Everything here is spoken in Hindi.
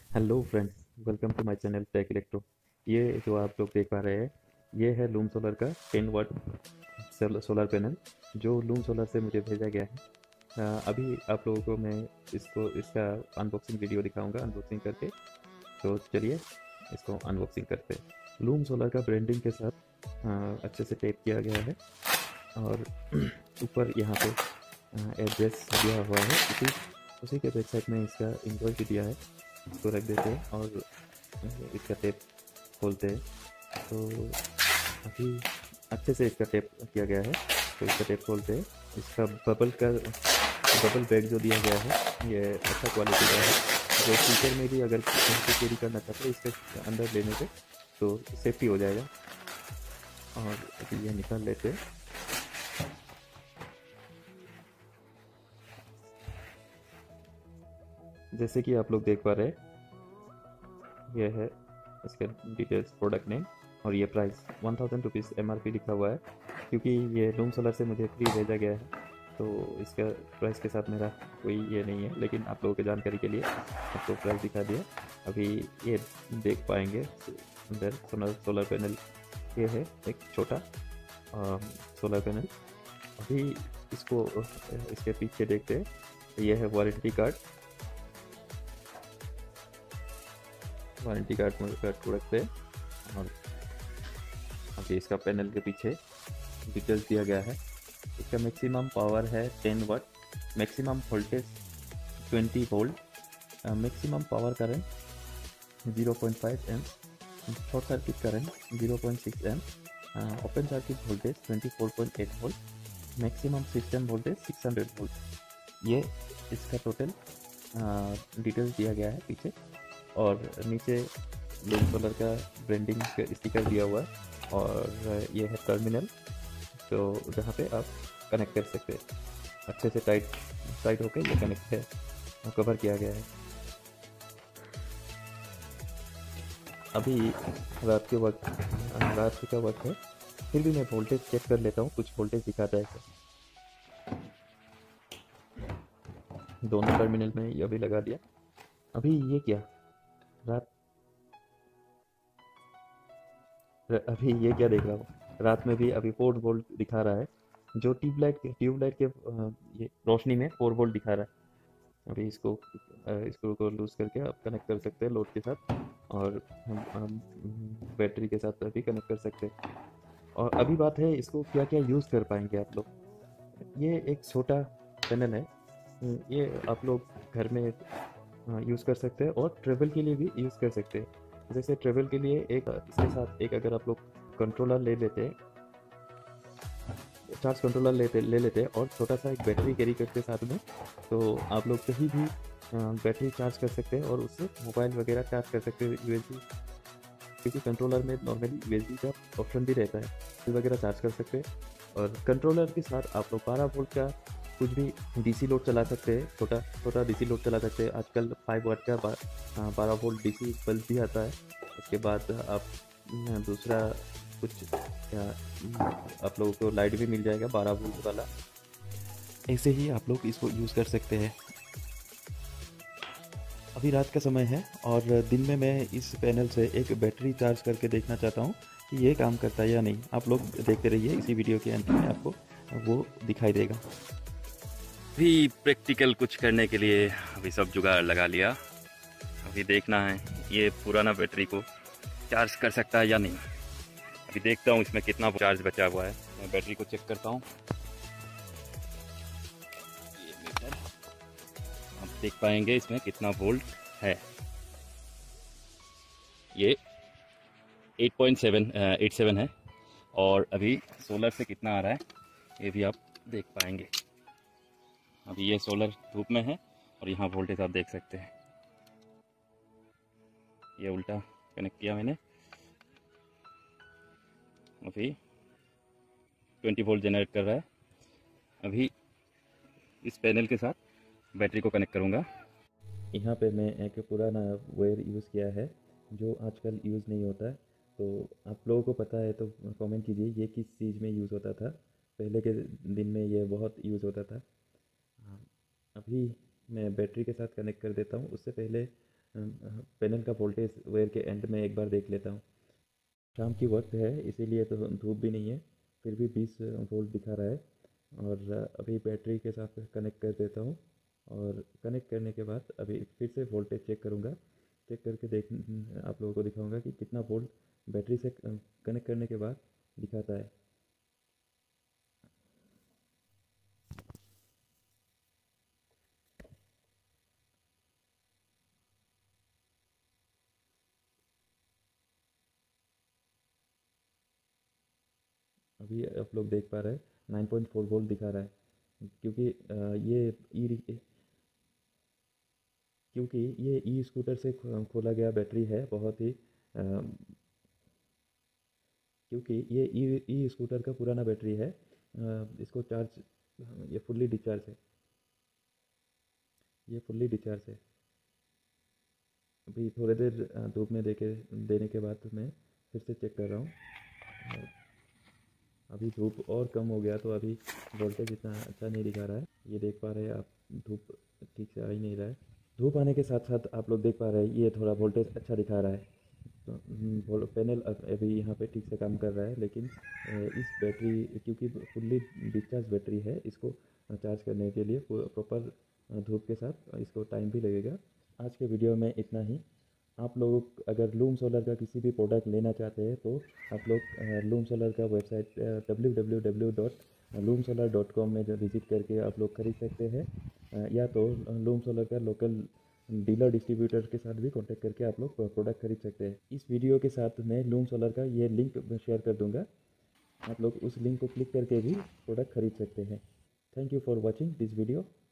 Hello friends, welcome to my channel tech electro. ये जो आप लोग देख पा रहे हैं, ये है लूम सोलर का 10 वाट सोलर पैनल जो लूम सोलर से मुझे भेजा गया है। अभी आप लोगों को मैं इसका अनबॉक्सिंग वीडियो दिखाऊंगा अनबॉक्सिंग करके। तो चलिए इसको अनबॉक्सिंग करते हैं। लूम सोलर का ब्रांडिंग के साथ अच्छे से टेप किया गया है और ऊपर यहाँ पे एड्रेस दिया हुआ है। उसी के बैक साइड में इसका इनवॉइस भी दिया है। इसको रख देते हैं और इसका टेप खोलते हैं। तो अभी अच्छे से इसका टेप किया गया है। तो इसका टेप खोलते हैं। इसका बबल बैग जो दिया गया है ये अच्छा क्वालिटी का है। जो फ्यूचर में भी अगर कहीं से कैरी करना चाहते हैं इसके अंदर लेने पे तो सेफ्टी हो जाएगा। और अभी ये निकाल लेते हैं। जैसे कि आप लोग देख पा रहे हैं, ये है इसका डिटेल्स, प्रोडक्ट नेम और ये प्राइस 1000 रुपीज़ MRP लिखा हुआ है। क्योंकि ये लूम सोलर से मुझे फ्री भेजा गया है तो इसका प्राइस के साथ मेरा कोई ये नहीं है, लेकिन आप लोगों की जानकारी के लिए आपको प्राइस दिखा दिया। अभी ये देख पाएंगे अंदर सोलर पैनल। ये है एक छोटा सोलर पैनल। अभी इसको इसके पीछे देखते हैं। ये है वारंटी कार्ड को रखते हैं। और अभी इसका पैनल के पीछे डिटेल्स दिया गया है। इसका मैक्सिमम पावर है 10 watt, maximum voltage 20 volt, maximum power current 0.5 amp, short circuit current 0.6 amp, open circuit voltage 24.8 volt, maximum system voltage 600 volt. ये इसका टोटल डिटेल्स दिया गया है पीछे। और नीचे लूम सोलर का ब्रांडिंग स्टिकर दिया हुआ है। और ये है टर्मिनल तो जहाँ पे आप कनेक्ट कर सकते हैं। अच्छे से टाइट होकर ये कनेक्ट है, कवर किया गया है। अभी रात का वक्त है, फिर भी मैं वोल्टेज चेक कर लेता हूँ। कुछ वोल्टेज दिखाता है सर। दोनों टर्मिनल में ये अभी लगा दिया। अभी ये क्या रात अभी ये क्या देख रहा हूँ, रात में भी अभी 4 वोल्ट दिखा रहा है। जो ट्यूबलाइट के ये रोशनी में 4 वोल्ट दिखा रहा है। अभी इसको को लूज करके आप कनेक्ट कर सकते हैं लोड के साथ। और हम बैटरी के साथ भी कनेक्ट कर सकते हैं। और अभी बात है इसको क्या क्या यूज़ कर पाएंगे आप लोग। ये एक छोटा पैनल है। ये आप लोग घर में यूज़ कर सकते हैं और ट्रेवल के लिए भी यूज़ कर सकते हैं। जैसे ट्रेवल के लिए एक इसके साथ एक अगर आप लोग कंट्रोलर ले लेते हैं, चार्ज कंट्रोलर ले लेते हैं और छोटा सा एक बैटरी कैरी करते साथ में, तो आप लोग कहीं भी बैटरी चार्ज कर सकते हैं और उससे मोबाइल वगैरह चार्ज कर सकते हैं यूएसबी। क्योंकि कंट्रोलर में नॉर्मली यूएसबी का ऑप्शन भी रहता है, मोबाइल वगैरह चार्ज कर सकते हैं। और कंट्रोलर के साथ आप लोग 12 वोल्ट का कुछ भी डीसी लोड चला सकते हैं। छोटा छोटा डीसी लोड चला सकते हैं। आजकल 5 वाट का 12 वोल्ट डीसी बल्ब भी आता है। उसके बाद आप दूसरा कुछ या आप लोगों को लाइट भी मिल जाएगा 12 वोल्ट वाला। ऐसे ही आप लोग इसको यूज़ कर सकते हैं। अभी रात का समय है और दिन में मैं इस पैनल से एक बैटरी चार्ज करके देखना चाहता हूँ कि ये काम करता है या नहीं। आप लोग देखते रहिए, इसी वीडियो के अंत में आपको वो दिखाई देगा। भी प्रैक्टिकल कुछ करने के लिए अभी सब जुगाड़ लगा लिया। अभी देखना है ये पुराना बैटरी को चार्ज कर सकता है या नहीं। अभी देखता हूँ इसमें कितना चार्ज बचा हुआ है। मैं बैटरी को चेक करता हूँ। ये मीटर आप देख पाएंगे इसमें कितना वोल्ट है। ये 8.87 है। और अभी सोलर से कितना आ रहा है ये भी आप देख पाएंगे। अभी ये सोलर धूप में है और यहाँ वोल्टेज आप देख सकते हैं। ये उल्टा कनेक्ट किया मैंने। अभी 20 वोल्ट जनरेट कर रहा है। अभी इस पैनल के साथ बैटरी को कनेक्ट करूँगा। यहाँ पे मैं एक पुराना वायर यूज़ किया है जो आजकल यूज़ नहीं होता है। तो आप लोगों को पता है तो कमेंट कीजिए ये किस चीज़ में यूज़ होता था। पहले के दिन में ये बहुत यूज़ होता था। हाँ, अभी मैं बैटरी के साथ कनेक्ट कर देता हूँ। उससे पहले पैनल का वोल्टेज वायर के एंड में एक बार देख लेता हूँ। शाम की वक्त है इसीलिए तो धूप भी नहीं है, फिर भी 20 वोल्ट दिखा रहा है। और अभी बैटरी के साथ कनेक्ट कर देता हूँ, और कनेक्ट करने के बाद अभी फिर से वोल्टेज चेक करूँगा। चेक करके देख आप लोगों को दिखाऊंगा कि कितना वोल्ट बैटरी से कनेक्ट करने के बाद दिखाता है। अभी आप लोग देख पा रहे हैं 9.4 वोल्ट दिखा रहा है, क्योंकि ये ई क्योंकि ये ई स्कूटर से खोला गया बैटरी है, बहुत ही क्योंकि ये ई ई स्कूटर का पुराना बैटरी है। इसको चार्ज ये फुल्ली डिस्चार्ज है, ये फुल्ली डिस्चार्ज है। अभी थोड़ी देर धूप में देने के बाद मैं फिर से चेक कर रहा हूँ। अभी धूप और कम हो गया तो अभी वोल्टेज इतना अच्छा नहीं दिखा रहा है। ये देख पा रहे हैं आप, धूप ठीक से आ ही नहीं रहा है। धूप आने के साथ साथ आप लोग देख पा रहे हैं ये थोड़ा वोल्टेज अच्छा दिखा रहा है। तो पैनल अभी यहाँ पे ठीक से काम कर रहा है, लेकिन इस बैटरी क्योंकि फुल्ली डिस्चार्ज बैटरी है, इसको चार्ज करने के लिए प्रॉपर धूप के साथ इसको टाइम भी लगेगा। आज के वीडियो में इतना ही। आप लोग अगर लूम सोलर का किसी भी प्रोडक्ट लेना चाहते हैं तो आप लोग लूम सोलर का वेबसाइट www.loomsolar.com में विजिट करके आप लोग खरीद सकते हैं, या तो लूम सोलर का लोकल डीलर डिस्ट्रीब्यूटर के साथ भी कांटेक्ट करके आप लोग प्रोडक्ट खरीद सकते हैं। इस वीडियो के साथ मैं लूम सोलर का ये लिंक शेयर कर दूंगा, आप लोग उस लिंक को क्लिक करके भी प्रोडक्ट खरीद सकते हैं। Thank you for watching this video.